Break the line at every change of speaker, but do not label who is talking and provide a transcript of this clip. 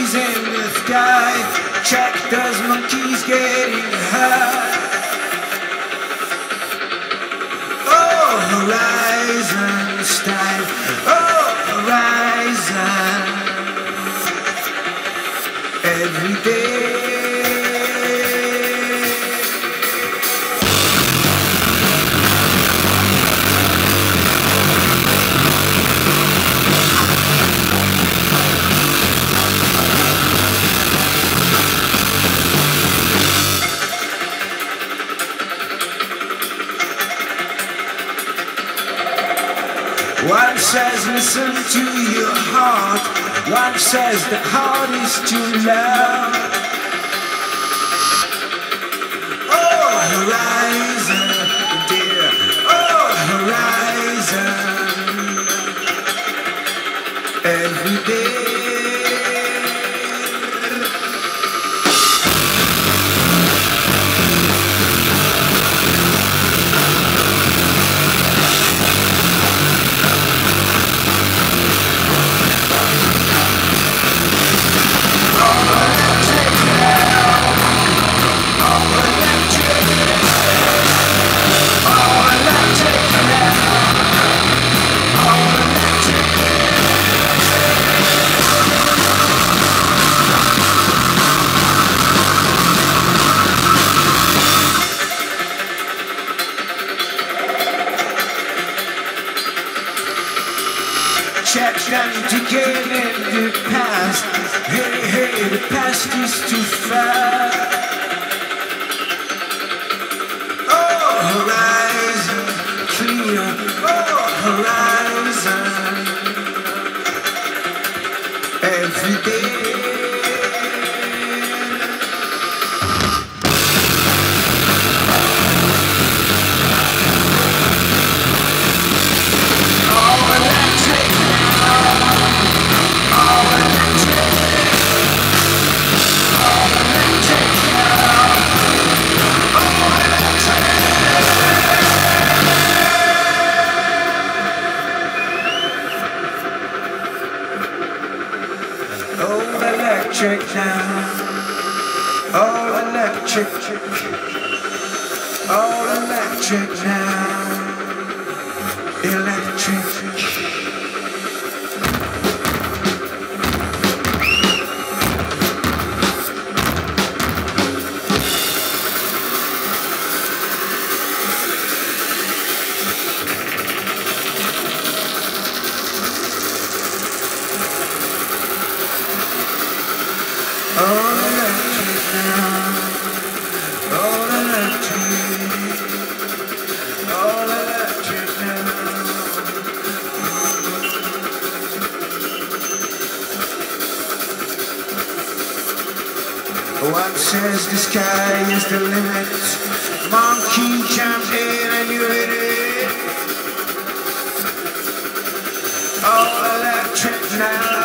monkeys in the sky. Check those monkeys getting high. Oh, horizon style. Oh, horizon. Every day. One says listen to your heart. One says the heart is too loud. Oh, horizon, dear. Oh, horizon. Every day. Check them to get in the past. Hey, hey, the past is too fast. Oh, horizon, clear. Oh, horizon. Every day. Electric now, all electric, all electric now, electric. All electric now, all electric, all electric now. One says the sky is the limit. Monkey jump in and you hit it. All electric now.